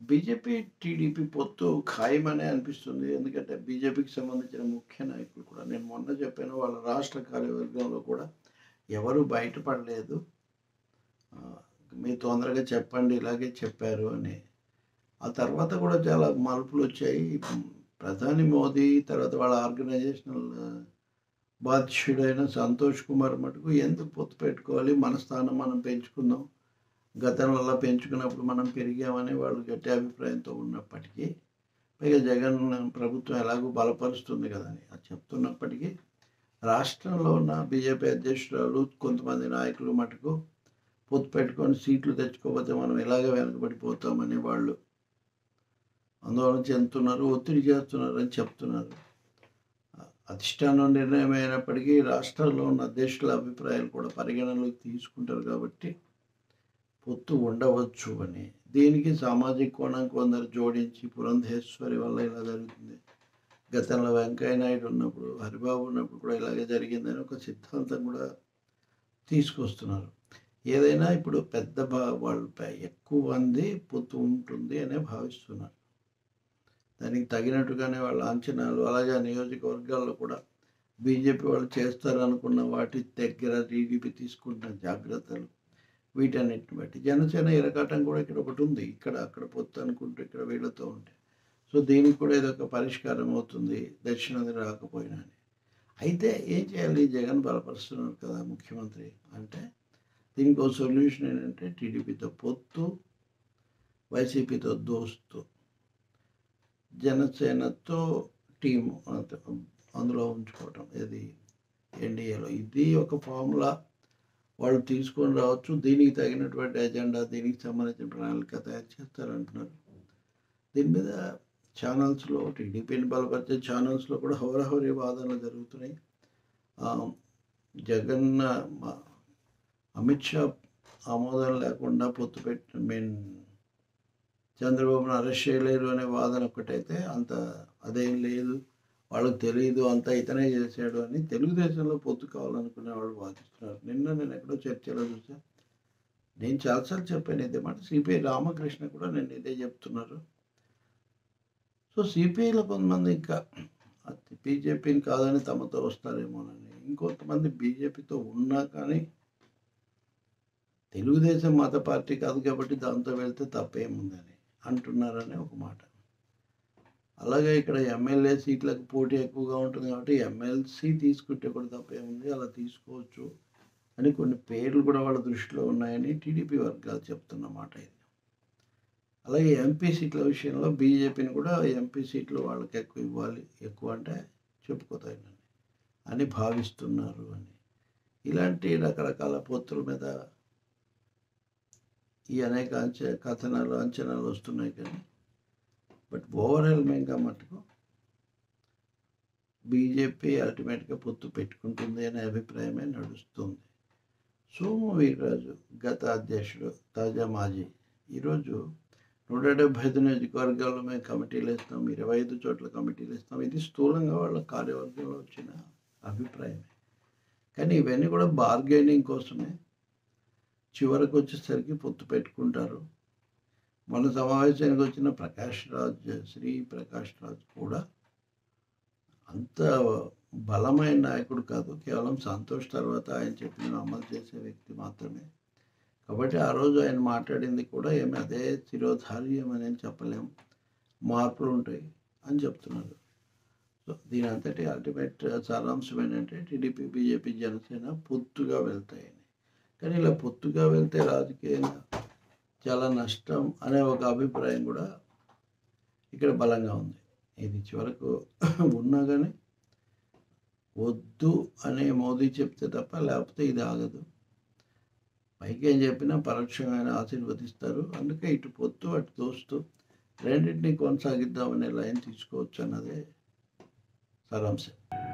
BJP, TDP పొత్తు ఖాయమనే అనిపిస్తుంది. ఎందుకంటే బీజేపీకి సంబంధించిన ముఖ్య నాయకులు కూడా నేను మొన్న చెప్పాను వాళ్ళ రాష్ట్ర కార్యవర్గంలో కూడా ఎవరు బయటపడలేదు. ఆహ్, మీరు తొందరగా చెప్పండి ఇలాగే చెప్పారు అని. ఆ తర్వాత కూడా చాలా మార్పులొచ్చాయి. ప్రధాని మోదీ తర్వాత వాళ్ళ ఆర్గనైజేషనల్ బాధ్యుడైన సంతోష్ కుమార్ మటుకు ఎందుకు పొత్తు పెట్టుకోవాలి? మన స్థానం మనం పెంచుకుందాం. గతంలో అలా పెంచుకున్నప్పుడు మనం పెరిగామని వాళ్ళు గట్టి అభిప్రాయంతో ఉన్నప్పటికీ, పైగా జగన్ ప్రభుత్వం ఎలాగో బలపరుస్తుంది కదా అని అది చెప్తున్నప్పటికీ, రాష్ట్రంలో ఉన్న బీజేపీ అధ్యక్షురాలు కొంతమంది నాయకులు మటుకు పొత్తు పెట్టుకొని సీట్లు తెచ్చుకోకపోతే మనం ఇలాగే వెనకబడిపోతామని వాళ్ళు ఆందోళన చెందుతున్నారు, ఒత్తిడి చేస్తున్నారు అని చెప్తున్నారు. అధిష్టానం నిర్ణయం అయినప్పటికీ రాష్ట్రాల్లో ఉన్న అధ్యక్షుల అభిప్రాయాలు కూడా పరిగణనలోకి తీసుకుంటారు కాబట్టి పొత్తు ఉండవచ్చు అని. దీనికి సామాజిక కోణం కొందరు జోడించి పురంధేశ్వరి వల్ల ఇలా జరుగుతుంది. గతంలో వెంకయ్య నాయుడు ఉన్నప్పుడు, హరిబాబు ఉన్నప్పుడు కూడా ఇలాగే జరిగిందని ఒక సిద్ధాంతం కూడా తీసుకొస్తున్నారు. ఏదైనా ఇప్పుడు పెద్ద వాళ్ళపై ఎక్కువ మంది పొత్తు ఉంటుంది అనే భావిస్తున్నారు. దానికి తగినట్టుగానే వాళ్ళ అంచనాలు అలాగే నియోజకవర్గాల్లో కూడా బీజేపీ వాళ్ళు చేస్తారనుకున్న వాటి దగ్గర టీడీపీ తీసుకుంటున్న జాగ్రత్తలు వీటన్నిటిని బట్టి జనసేన ఇరకాటం కూడా ఇక్కడ ఒకటి ఉంది. ఇక్కడ అక్కడ పొత్తు అనుకుంటూ ఇక్కడ వీళ్ళతో ఉంటే సో దీనికి కూడా ఏదో ఒక పరిష్కారం అవుతుంది దక్షిణాది రాకపోయినా అని. అయితే ఏం చేయాలి? జగన్ బలపరుస్తున్నారు కదా ముఖ్యమంత్రి అంటే దీనికి ఒక సొల్యూషన్ ఏంటంటే టీడీపీతో పొత్తు, వైసీపీతో దోస్తు, జనసేనతో టీము అందులో ఉంచుకోవటం ఇది ఎన్డీఏలో. ఇది ఒక ఫార్ములా వాళ్ళు తీసుకొని రావచ్చు. దీనికి తగినటువంటి ఎజెండా, దీనికి సంబంధించిన ప్రణాళిక తయారు చేస్తారంటున్నారు. దీని మీద ఛానల్స్లో టీడీపీని బలపరిచే ఛానల్స్లో కూడా హోరాహోరీ వాదనలు జరుగుతున్నాయి. జగన్ అమిత్ షా ఆమోదం లేకుండా పొత్తు పెట్టి చంద్రబాబును అరెస్ట్ చేయలేరు అనే వాదన ఒకటైతే అంత అదేం లేదు, వాళ్ళకి తెలియదు అంతా ఇతనే చేశాడు అని తెలుగుదేశంలో పొత్తు కావాలనుకునే వాళ్ళు వాదిస్తున్నారు. నిన్న నేను ఎక్కడో చర్చలో చూసా, నేను చాలాసార్లు చెప్పాను ఇదే మాట. సిపిఐ రామకృష్ణ కూడా నేను ఇదే చెప్తున్నారు. సో సిపిఐలో కొంతమంది ఇంకా బీజేపీని కాదని తమతో వస్తారేమోనని, ఇంకొంతమంది బీజేపీతో ఉన్నా కానీ తెలుగుదేశం మత పార్టీ కాదు కాబట్టి దాంతో వెళ్తే తప్పేముందని అంటున్నారని ఒక మాట. అలాగే ఇక్కడ ఎమ్మెల్యే సీట్లకు పోటీ ఎక్కువగా ఉంటుంది కాబట్టి ఎమ్మెల్సీ తీసుకుంటే కూడా తప్పేముంది, అలా తీసుకోవచ్చు అని కొన్ని పేర్లు కూడా వాళ్ళ దృష్టిలో ఉన్నాయని టీడీపీ వర్గాలు చెప్తున్న మాట ఇది. అలాగే ఎంపీ సీట్ల విషయంలో బీజేపీని కూడా ఎంపీ సీట్లు వాళ్ళకి ఎక్కువ ఇవ్వాలి, ఎక్కువ అంటే చెప్పుకోతాయని అని భావిస్తున్నారు అని. ఇలాంటి రకరకాల పొత్తుల మీద ఈ అనేక కథనాలు అంచనాలు వస్తున్నాయి కానీ బట్ ఓవర్వెల్మింగ్గా మటుకు బీజేపీ అల్టిమేట్గా పొత్తు పెట్టుకుంటుంది అనే అభిప్రాయమే నడుస్తుంది. సోము వీర్రాజు గత అధ్యక్షుడు, తాజా మాజీ, ఈరోజు 175 నియోజకవర్గాల్లో మేము కమిటీలు ఇస్తాం, 25 చోట్ల కమిటీలు ఇస్తాం, ఇది స్థూలంగా వాళ్ళ కార్యవర్గంలో వచ్చిన అభిప్రాయమే. కానీ ఇవన్నీ కూడా బార్గెనింగ్ కోసమే. చివరికి వచ్చేసరికి పొత్తు పెట్టుకుంటారు. మన సమావేశానికి వచ్చిన శ్రీ ప్రకాష్ రాజ్ కూడా అంత బలమైన నాయకుడు కాదు, కేవలం సంతోష్ తర్వాత ఆయన చెప్పిన అమలు చేసే వ్యక్తి మాత్రమే. కాబట్టి ఆ రోజు ఆయన మాట్లాడింది కూడా ఏమి అదే శిరోధార్యం అని చెప్పలేము, మార్పులు ఉంటాయి అని చెప్తున్నారు. సో దీని అంతటి అల్టిమేట్ సారాంశం ఏంటంటే టీడీపీ, బీజేపీ, జనసేన పొత్తుగా వెళ్తాయని. కానీ ఇలా పొత్తుగా వెళ్తే రాజకీయంగా చాలా నష్టం అనే ఒక అభిప్రాయం కూడా ఇక్కడ బలంగా ఉంది. ఇది చివరకు ఉన్నా కానీ వద్దు అనే మోదీ చెప్తే తప్ప లేకపోతే ఇది ఆగదు. పైకి ఏం చెప్పినా పరోక్షంగా ఆశీర్వదిస్తారు. అందుకే ఇటు పొత్తు అటు దోస్తు రెండింటినీ కొనసాగిద్దామనే లైన్ తీసుకోవచ్చు అన్నదే సారాంశం.